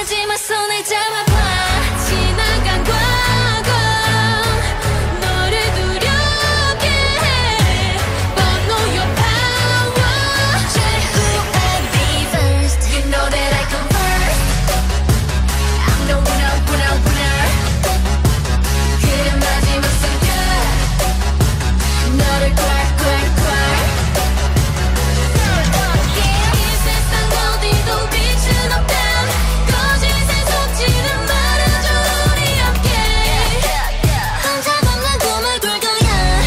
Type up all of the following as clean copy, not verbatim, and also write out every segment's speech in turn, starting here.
겁내지 마 손을 잡아봐 지나간 과거 너를 두렵게 해 But know your power Say who will be first You know that I come first I'm the winner, winner, winner 그래 마지막 순간 너를 콸콸콸 이 세상 어디도 빛은 없다 거짓에 속지는 말아줘 우리 함께 혼자 없는 꿈을 꿀 거야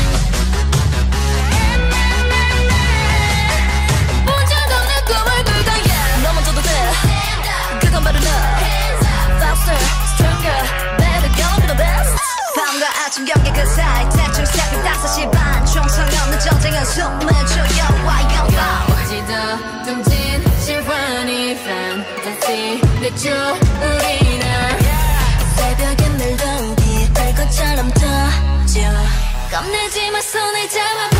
본 적 없는 꿈을 꿀 거야 너 먼저도 돼 그건 바로 너 Faster, stronger, better, gonna be the best 밤과 아침 경계 그 사이 대충 새벽 5시 반 총성 없는 전쟁은 숨을 조여와 영광 어디다 둥진 실화니 fantasy 내줘 우리는 새벽엔 늘 더욱이 별 것처럼 터져 겁내지 마 손을 잡아봐